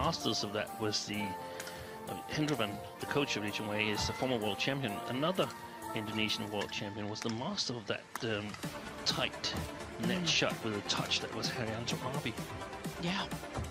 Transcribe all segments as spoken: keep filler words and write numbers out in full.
masters of that was the uh, Hendrovan, the coach of Lee Chong Wei, is the former world champion. Another Indonesian world champion was the master of that um, tight net mm. shot with a touch that was Haryanto Arbi. Yeah.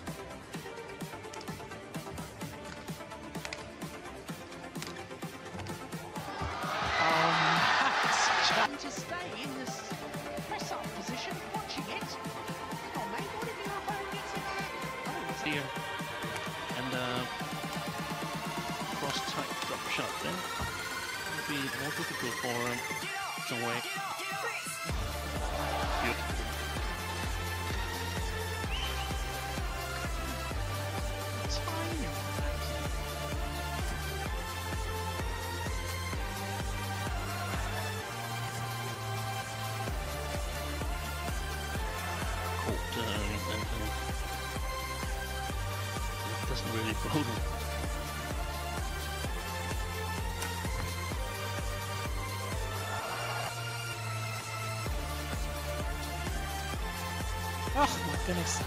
Um, to stay in this press-up position, watching it. Oh, mate, what if you're holding it in oh, here? And uh, cross tight drop shot then. It'll be more difficult for um, Chong Wei. Doesn't really bode well. Oh my goodness.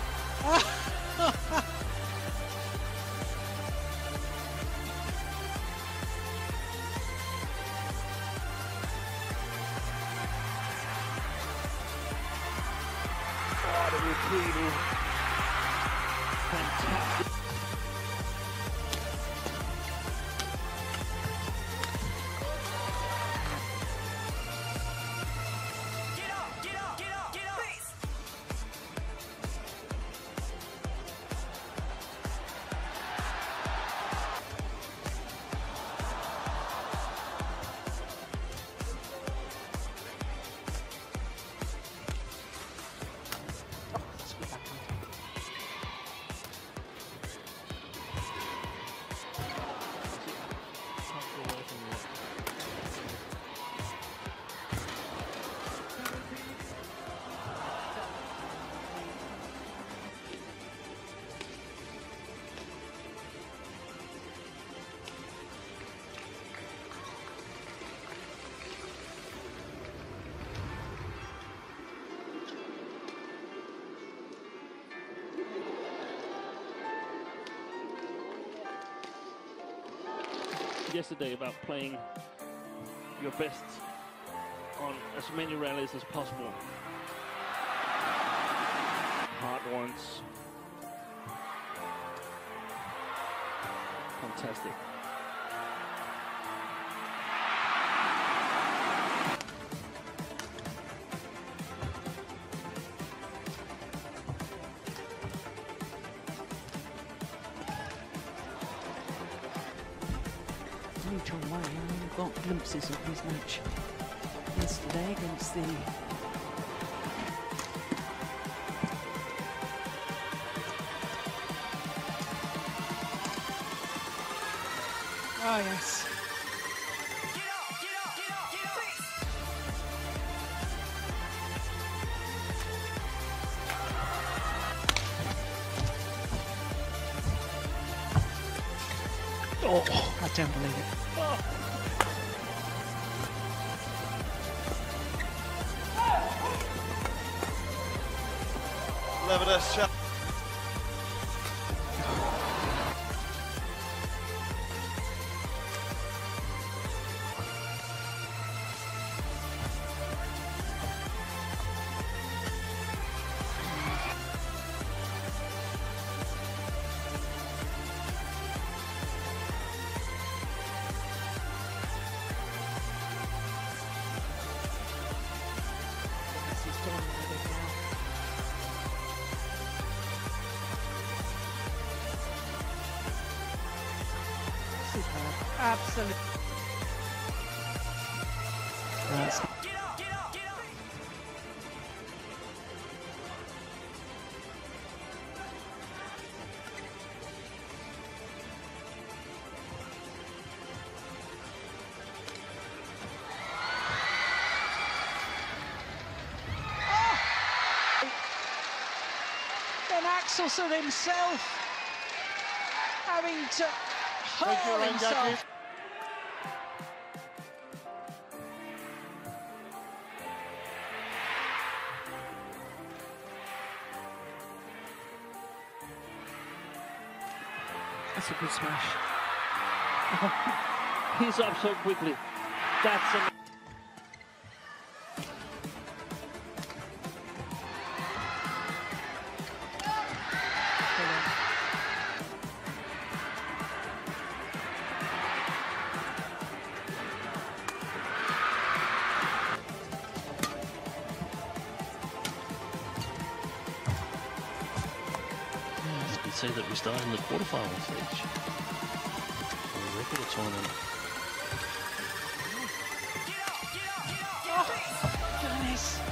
Oh, the retrieval. Fantastic. Yesterday about playing your best on as many rallies as possible. Hard ones. Fantastic. Lee Chong Wei, I got glimpses of his match yesterday against the oh yes. Get up, get up, get up, get up. Oh, I don't believe it. Oh. Levinas shot. Absolutely. That's Ben Axelson himself having to hurl himself. That's a good smash. He's up so quickly. That's an say that we started in the quarterfinal stage of the regular tournament. Oh, goodness.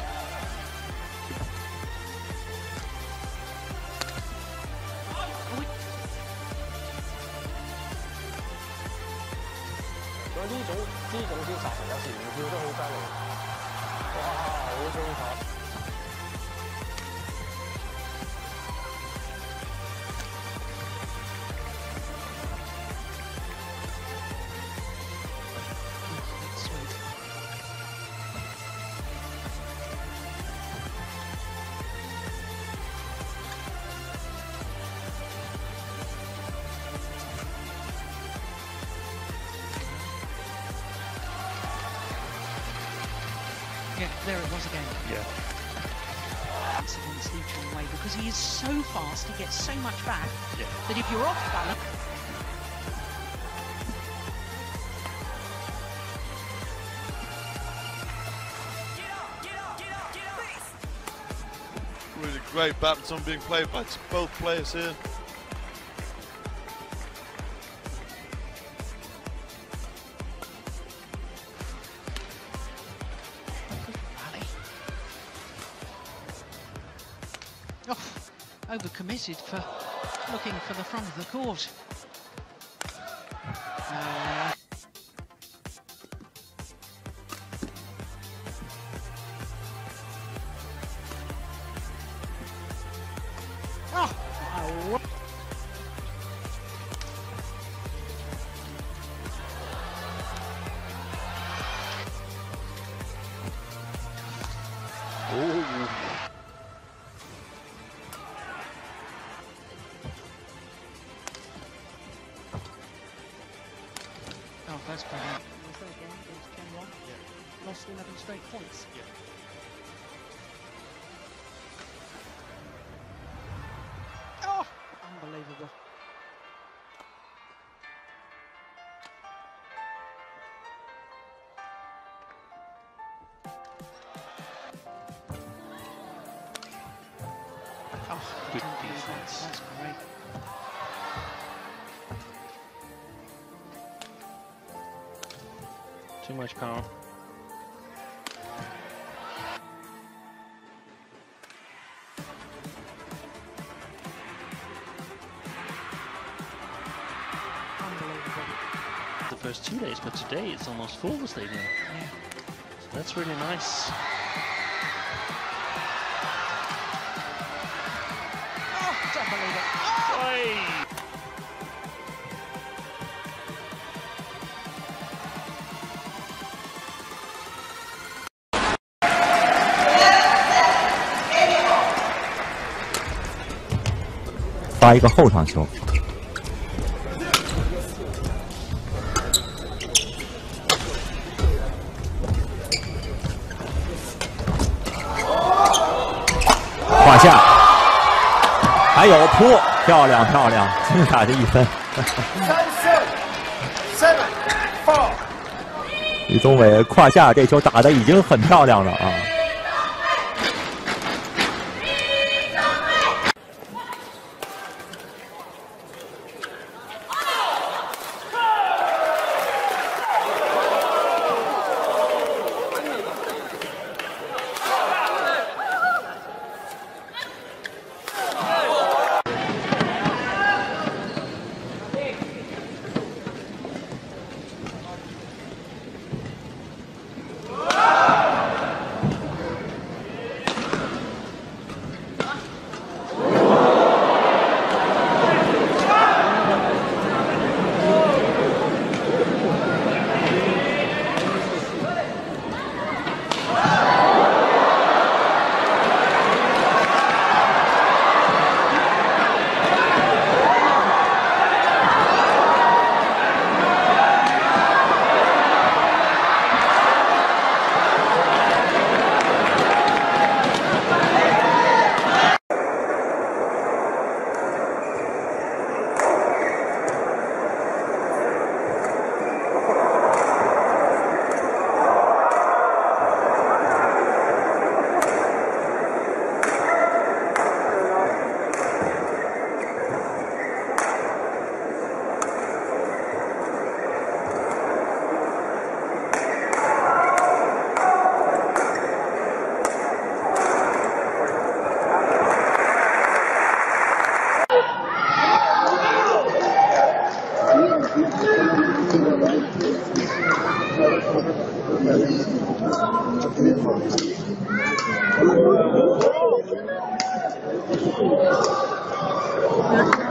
Yeah, there it was again. Yeah. That's against Lee Chong Wei because he is so fast, he gets so much back Yeah. that if you're off balance. Really great badminton being played by both players here. Oh, overcommitted for looking for the front of the court. Uh, oh, wow. Oh. Oh, that's brilliant. Was that again against Chen Wang? Yeah. Lost eleven straight points. Yeah. Oh, unbelievable. Oh, Good thank you. defense. That's great. Too much power. Unbelievable. The first two days, but today it's almost full the stadium. Yeah. So that's really nice. Oh, it's unbelievable. Oh! Oi! .发一个后场球。胯下，还有扑，漂亮漂亮，精彩的一分。李宗伟胯下这球打得已经很漂亮了啊！ Thank you.